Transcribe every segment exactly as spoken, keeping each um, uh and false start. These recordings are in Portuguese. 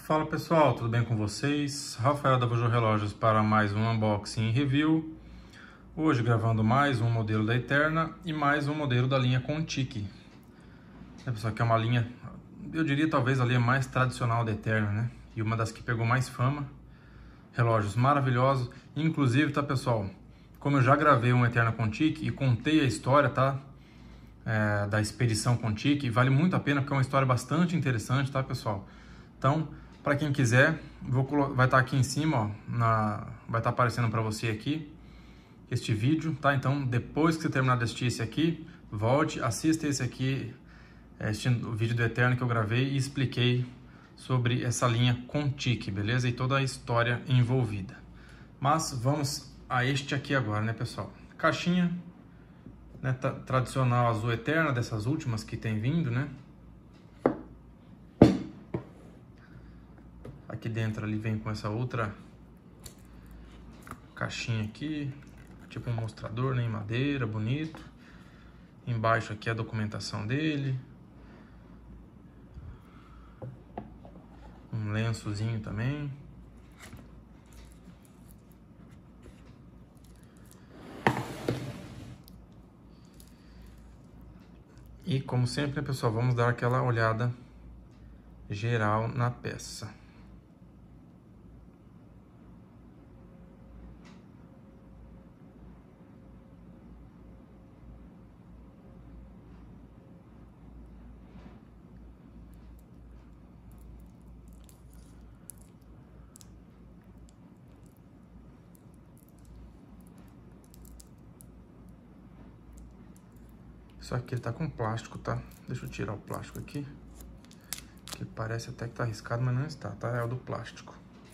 Fala pessoal, tudo bem com vocês? Rafael da Vojo Relógios para mais um unboxing e review. Hoje gravando mais um modelo da Eterna e mais um modelo da linha Contique. É, pessoal, que é uma linha, eu diria talvez a linha mais tradicional da Eterna, né? E uma das que pegou mais fama. Relógios maravilhosos, inclusive, tá pessoal? Como eu já gravei um Eterna Contique e contei a história, tá? É, da expedição Contique, vale muito a pena porque é uma história bastante interessante, tá pessoal? Então, para quem quiser, vou vai estar tá aqui em cima, ó, na, vai estar tá aparecendo para você aqui este vídeo, tá? Então, depois que você terminar de assistir esse aqui, volte, assista esse aqui, este, o vídeo do Eterno que eu gravei e expliquei sobre essa linha Contique, beleza? E toda a história envolvida. Mas vamos a este aqui agora, né, pessoal? Caixinha, né, tradicional azul Eterna, dessas últimas que tem vindo, né? Aqui dentro ele vem com essa outra caixinha aqui, tipo um mostrador, né, em madeira, bonito. Embaixo aqui a documentação dele. Um lençozinho também. E como sempre, né, pessoal, vamos dar aquela olhada geral na peça. Só que ele tá com plástico, tá? Deixa eu tirar o plástico aqui. Que parece até que tá arriscado, mas não está, tá? É o do plástico.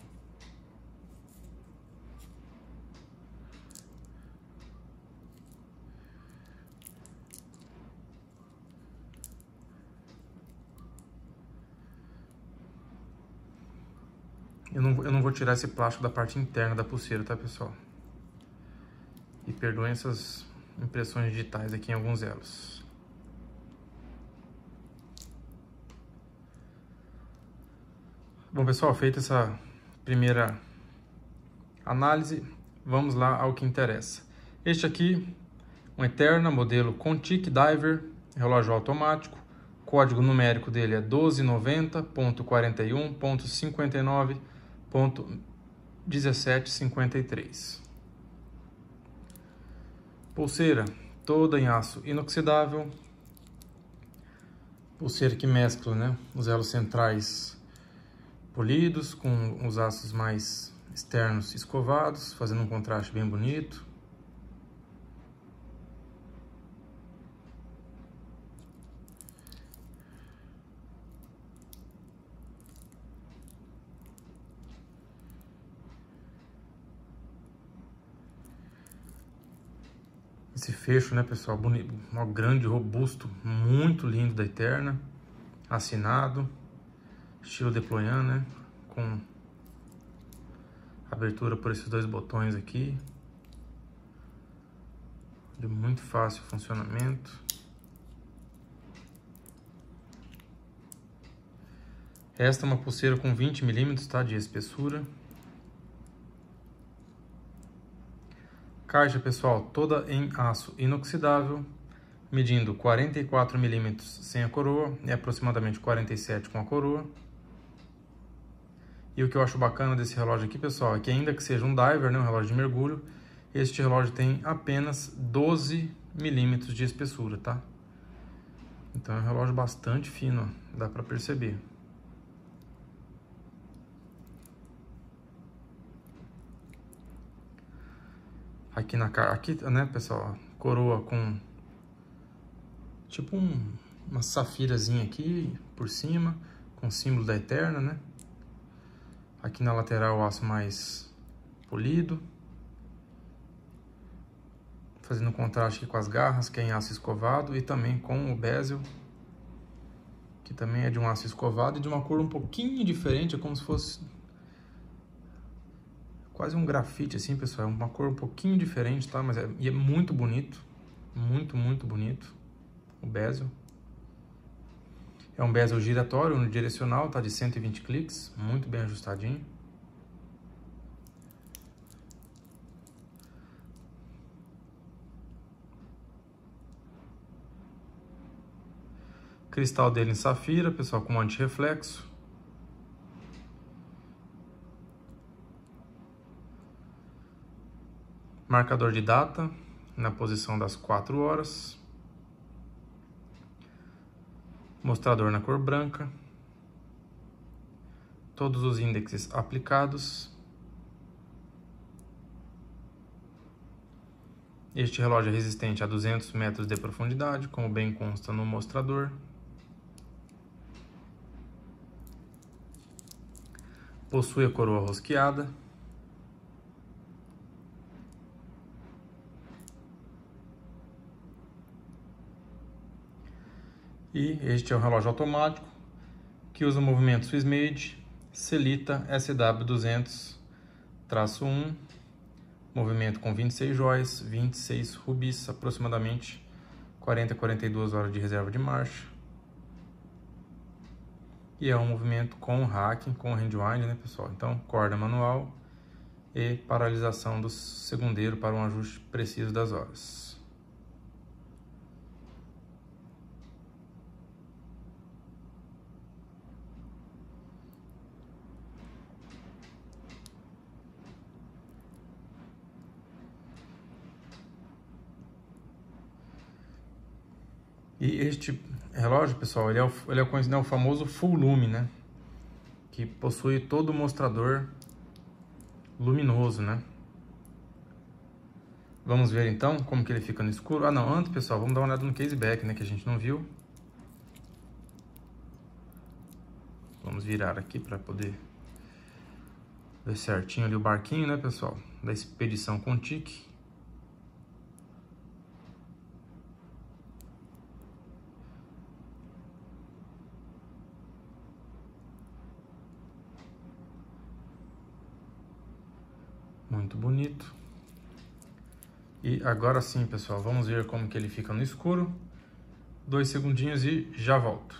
Eu não, eu não vou tirar esse plástico da parte interna da pulseira, tá, pessoal? E perdoem essas impressões digitais aqui em alguns elos. Bom, pessoal, feita essa primeira análise, vamos lá ao que interessa. Este aqui, um Eterna modelo Contique Diver, relógio automático. O código numérico dele é doze noventa ponto quarenta e um ponto cinquenta e nove ponto dezessete cinquenta e três. Pulseira toda em aço inoxidável. Pulseira que mescla, né, os elos centrais polidos com os aços mais externos escovados, fazendo um contraste bem bonito. Esse fecho, né, pessoal, bonito, um grande, robusto, muito lindo da Eterna, assinado, estilo deployant, né, com abertura por esses dois botões aqui, de muito fácil funcionamento. Esta é uma pulseira com vinte milímetros, tá, de espessura. Caixa, pessoal, toda em aço inoxidável, medindo quarenta e quatro milímetros sem a coroa e aproximadamente quarenta e sete com a coroa. E o que eu acho bacana desse relógio aqui, pessoal, é que ainda que seja um diver, né, um relógio de mergulho, este relógio tem apenas doze milímetros de espessura, tá? Então é um relógio bastante fino, ó, dá pra perceber. Aqui na aqui, né, pessoal, coroa com tipo um, uma safirazinha aqui por cima, com o símbolo da Eterna, né? Aqui na lateral o aço mais polido, fazendo contraste aqui com as garras, que é em aço escovado, e também com o bezel, que também é de um aço escovado e de uma cor um pouquinho diferente, é como se fosse quase um grafite assim, pessoal, é uma cor um pouquinho diferente, tá? Mas é, e é muito bonito, muito, muito bonito o bezel. É um bezel giratório, unidirecional, tá de cento e vinte cliques, muito bem ajustadinho. Cristal dele em safira, pessoal, com anti-reflexo. Marcador de data na posição das quatro horas. Mostrador na cor branca. Todos os índices aplicados. Este relógio é resistente a duzentos metros de profundidade, como bem consta no mostrador. Possui a coroa rosqueada. E este é o relógio automático, que usa o movimento Swissmade Celita S W duzentos traço um, movimento com vinte e seis joias, vinte e seis rubis, aproximadamente quarenta a quarenta e duas horas de reserva de marcha. E é um movimento com hacking, com handwind, né, pessoal? Então, corda manual e paralisação do segundeiro para um ajuste preciso das horas. E este relógio, pessoal, ele é o, ele é conhecido, é o famoso full lume, né? Que possui todo o mostrador luminoso, né? Vamos ver então como que ele fica no escuro. Ah, não, antes, pessoal, vamos dar uma olhada no caseback, né? Que a gente não viu. Vamos virar aqui para poder ver certinho ali o barquinho, né, pessoal? Da expedição Contique. Muito bonito. E agora sim, pessoal, vamos ver como que ele fica no escuro. Dois segundinhos e já volto.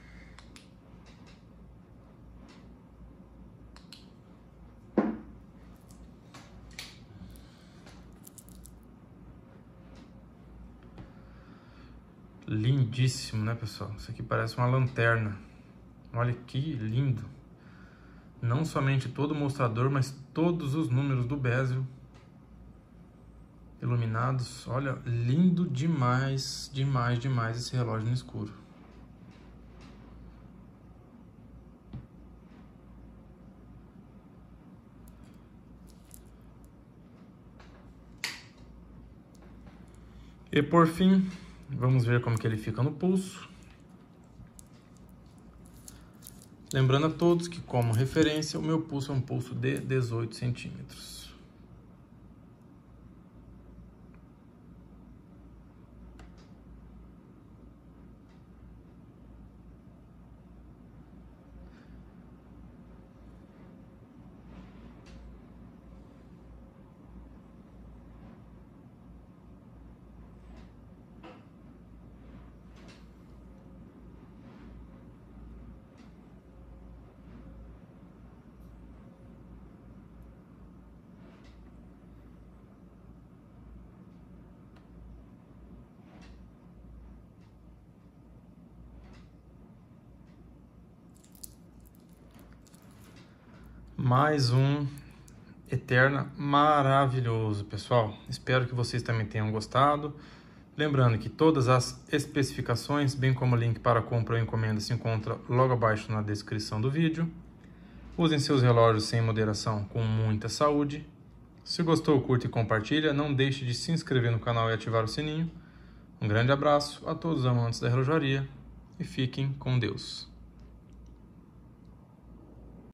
Lindíssimo, né, pessoal? Isso aqui parece uma lanterna. Olha que lindo. Não somente todo o mostrador, mas todos os números do bezel iluminados. Olha, lindo demais, demais, demais esse relógio no escuro. E por fim, vamos ver como que ele fica no pulso. Lembrando a todos que, como referência, o meu pulso é um pulso de dezoito centímetros. Mais um Eterna maravilhoso, pessoal. Espero que vocês também tenham gostado. Lembrando que todas as especificações, bem como o link para compra ou encomenda, se encontra logo abaixo na descrição do vídeo. Usem seus relógios sem moderação, com muita saúde. Se gostou, curta e compartilha. Não deixe de se inscrever no canal e ativar o sininho. Um grande abraço a todos os amantes da relojaria e fiquem com Deus.